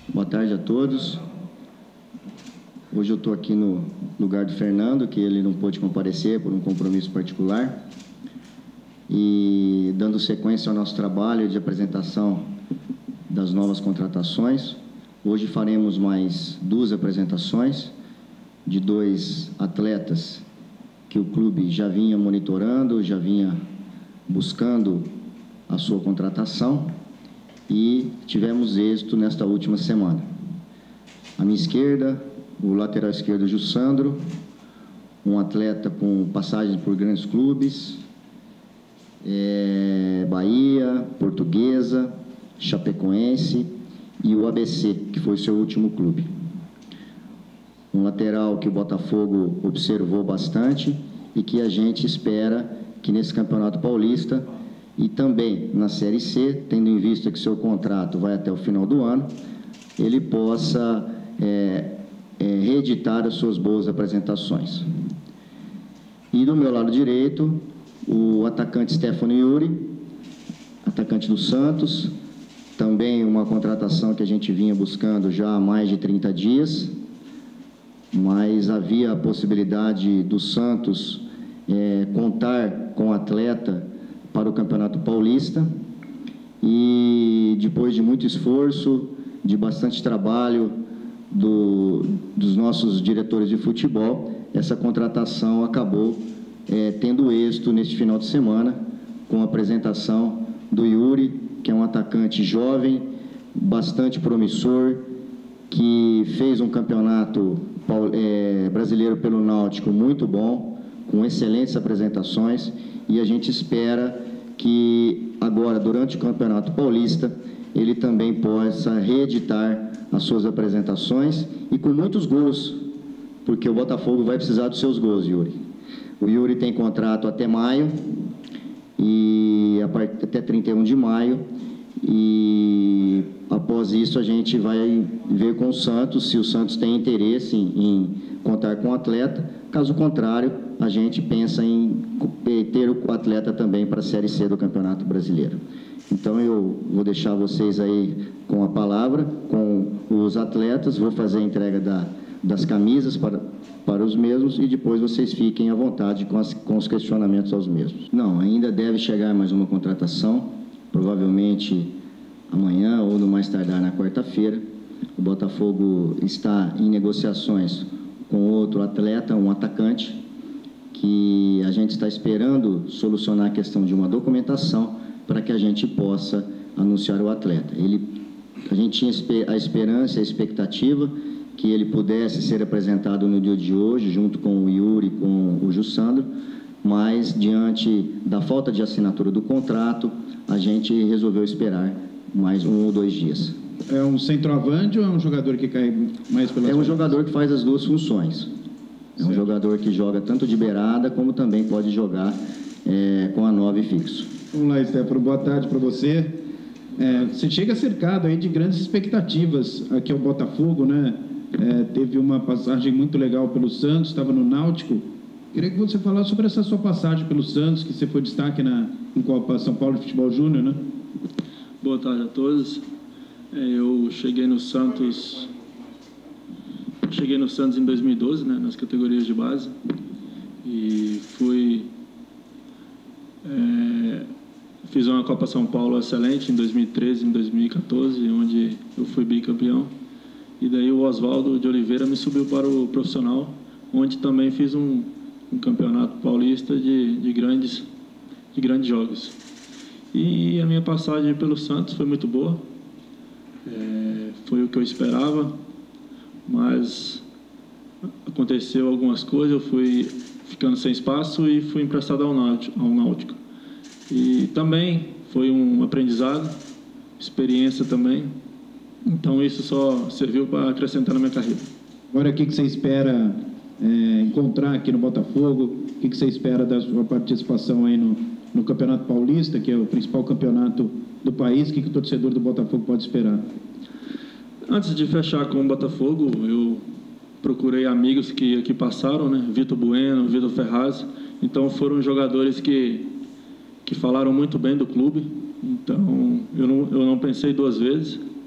Boa tarde a todos. Hoje eu estou aqui no lugar do Fernando, que ele não pôde comparecer por um compromisso particular. E dando sequência ao nosso trabalho de apresentação das novas contratações, hoje faremos mais 2 apresentações de 2 atletas que o clube já vinha monitorando, já vinha buscando a sua contratação e tivemos êxito nesta última semana. À minha esquerda, o lateral esquerdo Jussandro, um atleta com passagem por grandes clubes, Bahia, Portuguesa, Chapecoense e o ABC, que foi seu último clube. Um lateral que o Botafogo observou bastante e que a gente espera que nesse Campeonato Paulista e também na Série C, tendo em vista que seu contrato vai até o final do ano, ele possa reeditar as suas boas apresentações. E do meu lado direito, o atacante Stefano Yuri, atacante do Santos, também uma contratação que a gente vinha buscando já há mais de 30 dias, mas havia a possibilidade do Santos contar com o atleta para o Campeonato Paulista e depois de muito esforço, de bastante trabalho dos nossos diretores de futebol, essa contratação acabou tendo êxito neste final de semana com a apresentação do Yuri, que é um atacante jovem, bastante promissor, que fez um campeonato brasileiro pelo Náutico muito bom, com excelentes apresentações, e a gente espera que agora, durante o Campeonato Paulista, ele também possa reeditar as suas apresentações e com muitos gols, porque o Botafogo vai precisar dos seus gols, Yuri. O Yuri tem contrato até maio, e até 31 de maio, e após isso a gente vai ver com o Santos se o Santos tem interesse em contar com o atleta. Caso contrário, a gente pensa em ter o atleta também para a Série C do Campeonato Brasileiro. Então eu vou deixar vocês aí com a palavra, com os atletas, vou fazer a entrega das camisas para os mesmos e depois vocês fiquem à vontade com os questionamentos aos mesmos. Não, ainda deve chegar mais uma contratação, provavelmente amanhã ou no mais tardar na quarta-feira. O Botafogo está em negociações com outro atleta, um atacante, que a gente está esperando solucionar a questão de uma documentação para que a gente possa anunciar o atleta. A gente tinha a esperança, a expectativa que ele pudesse ser apresentado no dia de hoje, junto com o Yuri e com o Jussandro, mas diante da falta de assinatura do contrato, a gente resolveu esperar mais 1 ou 2 dias. É um centroavante ou é um jogador que cai mais pelas É um jogador que faz as 2 funções. É um jogador que joga tanto de beirada, como também pode jogar com a 9 fixo. Vamos lá, Stefano, boa tarde para você. Você chega cercado aí de grandes expectativas aqui ao Botafogo, né? Teve uma passagem muito legal pelo Santos, estava no Náutico. Queria que você falasse sobre essa sua passagem pelo Santos, que você foi destaque em Copa São Paulo de Futebol Júnior, né? Boa tarde a todos. Eu cheguei no Santos em 2012, né, nas categorias de base, e fiz uma Copa São Paulo excelente em 2013 e em 2014, onde eu fui bicampeão. E daí o Oswaldo de Oliveira me subiu para o profissional, onde também fiz um campeonato paulista de grandes jogos. E a minha passagem pelo Santos foi muito boa, foi o que eu esperava, mas aconteceu algumas coisas, eu fui ficando sem espaço e fui emprestado ao Náutico. E também foi um aprendizado, experiência também, então isso só serviu para acrescentar na minha carreira. Agora, o que você espera encontrar aqui no Botafogo? O que você espera da sua participação aí no Campeonato Paulista, que é o principal campeonato do país? O que o torcedor do Botafogo pode esperar? Antes de fechar com o Botafogo, eu procurei amigos que passaram, né? Vitor Bueno, Vitor Ferraz. Então foram jogadores que falaram muito bem do clube. Então eu não pensei 2 vezes.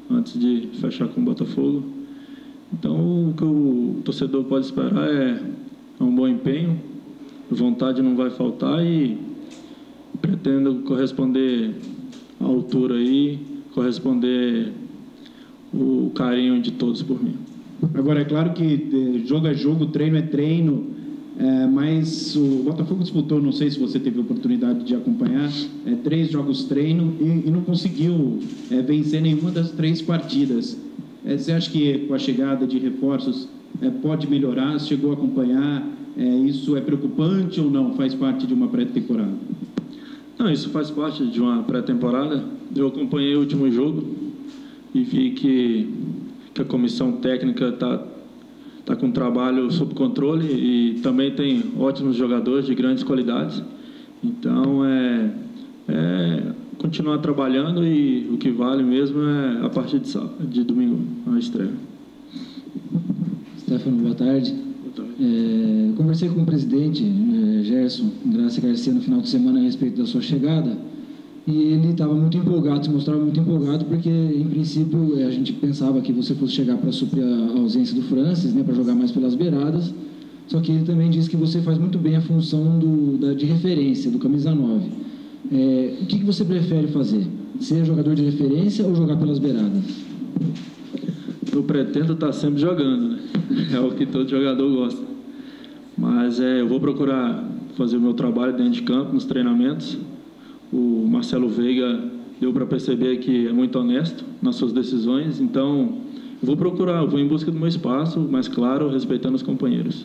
antes de fechar com o Botafogo. Então, o que o torcedor pode esperar é um bom empenho, vontade não vai faltar e pretendo corresponder à altura aí, corresponder o carinho de todos por mim. Agora, é claro que jogo é jogo, treino é treino, mas o Botafogo disputou, não sei se você teve a oportunidade de acompanhar, 3 jogos treino e não conseguiu vencer nenhuma das 3 partidas. Você acha que com a chegada de reforços pode melhorar? Chegou a acompanhar? Isso é preocupante ou não? Faz parte de uma pré-temporada? Não, isso faz parte de uma pré-temporada. Eu acompanhei o último jogo e vi que a comissão técnica está com um trabalho sob controle e também tem ótimos jogadores de grandes qualidades. Então, continuar trabalhando e o que vale mesmo é a partir de domingo, a estreia. Stefano, boa tarde. Conversei com o presidente, Gerson Graça Garcia, no final de semana a respeito da sua chegada e ele estava muito empolgado, se mostrava muito empolgado porque, em princípio, a gente pensava que você fosse chegar para suprir a ausência do Francis, né, para jogar mais pelas beiradas, só que ele também disse que você faz muito bem a função de referência, do camisa 9. O que você prefere fazer? Ser jogador de referência ou jogar pelas beiradas? Eu pretendo estar sempre jogando, né? É o que todo jogador gosta. Mas eu vou procurar fazer o meu trabalho dentro de campo, nos treinamentos. O Marcelo Veiga deu para perceber que é muito honesto nas suas decisões. Então, eu vou em busca do meu espaço, mas claro, respeitando os companheiros.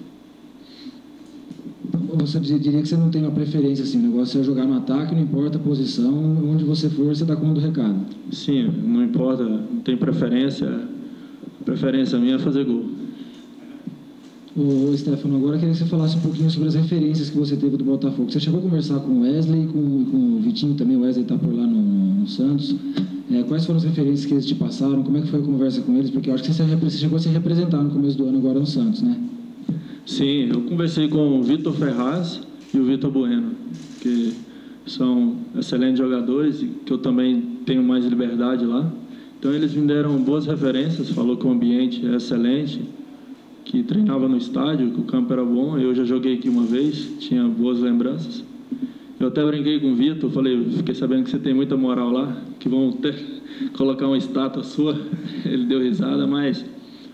Você diria que você não tem uma preferência, assim, o negócio é jogar no ataque, não importa a posição, onde você for, você dá conta do recado. Sim, não importa, não tem preferência. A preferência minha é fazer gol. Ô, Stefano, agora eu queria que você falasse um pouquinho sobre as referências que você teve do Botafogo. Você chegou a conversar com o Wesley, com o Vitinho também, o Wesley está por lá no Santos. Quais foram as referências que eles te passaram? Como é que foi a conversa com eles? Porque eu acho que você chegou a se representar no começo do ano agora no Santos, né? Sim, eu conversei com o Vitor Ferraz e o Vitor Bueno, que são excelentes jogadores e que eu também tenho mais liberdade lá. Então eles me deram boas referências, falou que o ambiente é excelente, que treinava no estádio, que o campo era bom. Eu já joguei aqui uma vez, tinha boas lembranças. Eu até brinquei com o Vitor, falei, fiquei sabendo que você tem muita moral lá, que vão ter colocar uma estátua sua. Ele deu risada, mas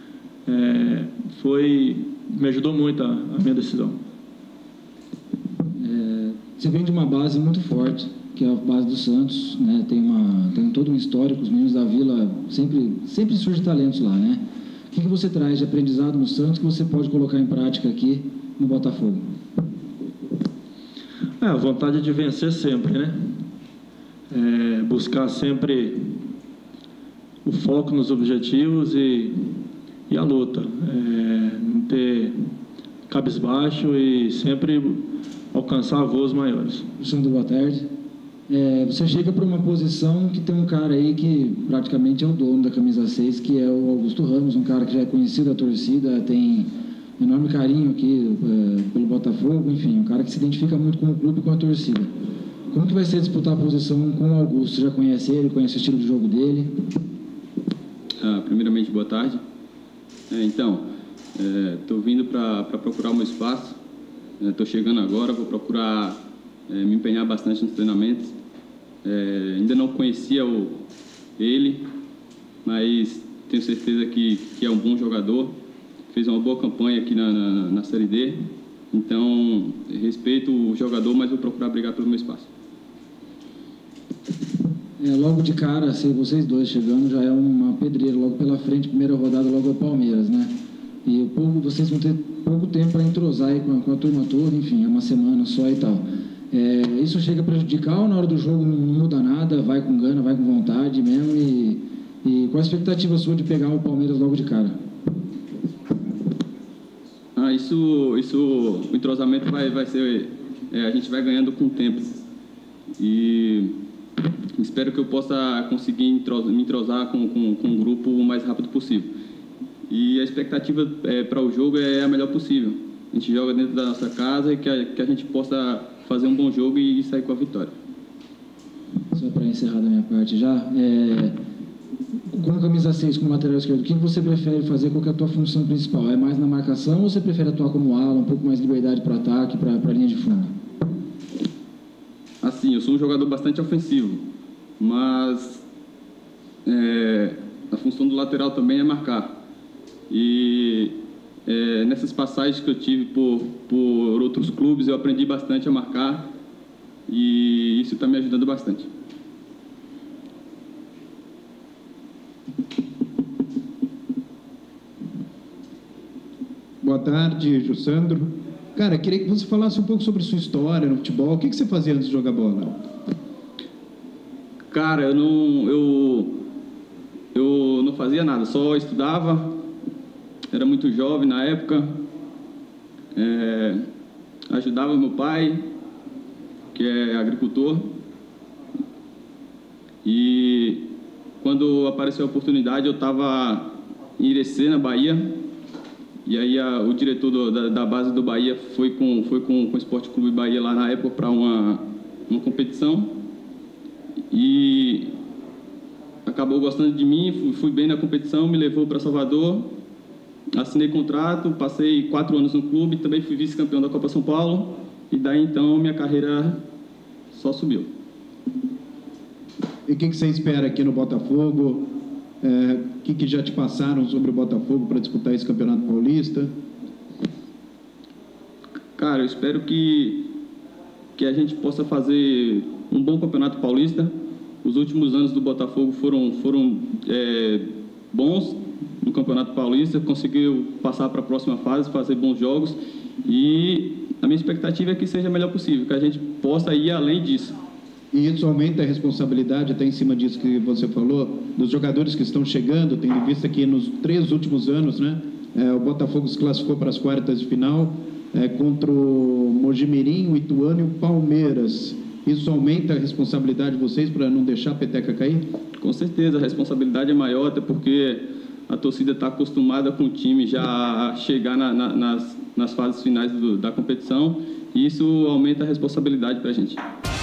me ajudou muito a minha decisão. Você vem de uma base muito forte, que é a base do Santos, né? Tem todo um histórico, os meninos da Vila sempre surgem talentos lá, né? O que você traz de aprendizado no Santos que você pode colocar em prática aqui no Botafogo? A vontade de vencer sempre, né? Buscar sempre o foco nos objetivos e a luta. Não ter cabisbaixo e sempre alcançar voos maiores. Sandro, boa tarde. Você chega para uma posição que tem um cara aí que praticamente é o dono da camisa 6, que é o Augusto Ramos, um cara que já é conhecido da torcida, tem enorme carinho aqui pelo Botafogo, enfim, um cara que se identifica muito com o clube e com a torcida. Como que vai ser disputar a posição com o Augusto? Você já conhece ele, conhece o estilo de jogo dele? Primeiramente, boa tarde. Estou vindo para procurar o meu espaço. Estou chegando agora, vou procurar me empenhar bastante nos treinamentos. Ainda não conhecia ele, mas tenho certeza que é um bom jogador. Fez uma boa campanha aqui na Série D. Então, respeito o jogador, mas vou procurar brigar pelo meu espaço. Logo de cara, se vocês dois chegando, já é uma pedreira. Logo pela frente, primeira rodada, logo é o Palmeiras, né? E vocês vão ter pouco tempo para entrosar aí com a turma toda, enfim, é uma semana só e tal. Isso chega a prejudicar ou na hora do jogo não muda nada, vai com gana, vai com vontade mesmo? E qual a expectativa sua de pegar o Palmeiras logo de cara? O entrosamento vai ser... a gente vai ganhando com o tempo. E espero que eu possa conseguir me entrosar com o grupo o mais rápido possível. E a expectativa para o jogo é a melhor possível. A gente joga dentro da nossa casa e que a gente possa fazer um bom jogo e sair com a vitória. Só para encerrar da minha parte já, como camisa 6, como lateral esquerdo, o que você prefere fazer? Qual que é a tua função principal? É mais na marcação ou você prefere atuar como ala, um pouco mais de liberdade para ataque, para a linha de fundo? Assim, eu sou um jogador bastante ofensivo, mas a função do lateral também é marcar. E nessas passagens que eu tive por outros clubes, eu aprendi bastante a marcar e isso está me ajudando bastante. Boa tarde, Jussandro. Cara, queria que você falasse um pouco sobre sua história no futebol. O que você fazia antes de jogar bola? Cara, eu não fazia nada, só estudava. Era muito jovem na época. Ajudava meu pai, que é agricultor. E quando apareceu a oportunidade, eu estava em Irecê, na Bahia. E aí o diretor da base do Bahia foi com o Esporte Clube Bahia lá na época para uma competição. E acabou gostando de mim, fui bem na competição, me levou para Salvador, assinei contrato, passei 4 anos no clube, também fui vice-campeão da Copa São Paulo. E daí então minha carreira só subiu. E o que você espera aqui no Botafogo? O que já te passaram sobre o Botafogo para disputar esse Campeonato Paulista? Cara, eu espero que a gente possa fazer um bom Campeonato Paulista. Os últimos anos do Botafogo foram bons no Campeonato Paulista, conseguiu passar para a próxima fase, fazer bons jogos e a minha expectativa é que seja o melhor possível, que a gente possa ir além disso. E isso aumenta a responsabilidade, até em cima disso que você falou, dos jogadores que estão chegando, tendo em vista que nos 3 últimos anos, né, o Botafogo se classificou para as quartas de final contra o Mojimirim, o Ituano e o Palmeiras. Isso aumenta a responsabilidade de vocês para não deixar a peteca cair? Com certeza, a responsabilidade é maior, até porque a torcida está acostumada com o time já a chegar nas fases finais da competição e isso aumenta a responsabilidade para a gente.